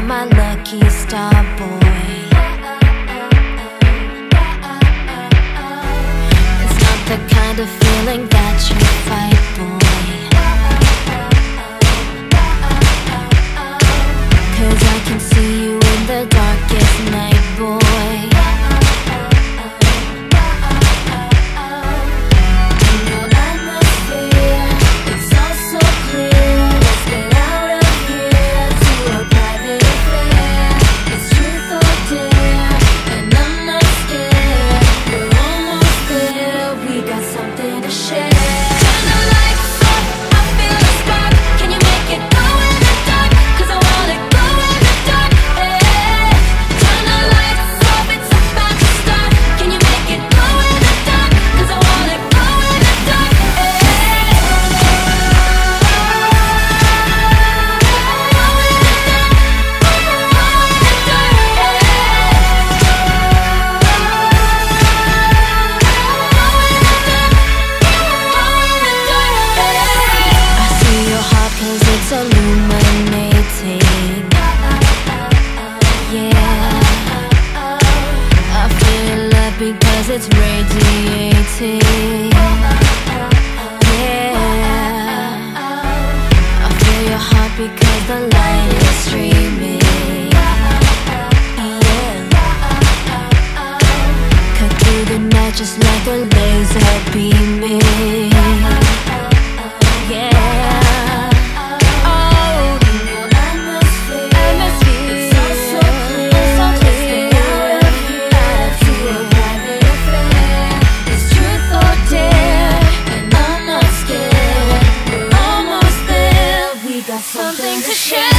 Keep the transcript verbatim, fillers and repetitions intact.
my lucky star boy. It's not the kind of feeling that you fight, boy. Cause I can see you in the darkest night, boy. It's illuminating, yeah. I feel it because it's radiating, yeah. I feel your heart because the light is streaming, yeah. Cut through the night just like a laser beaming, yeah. Something to share.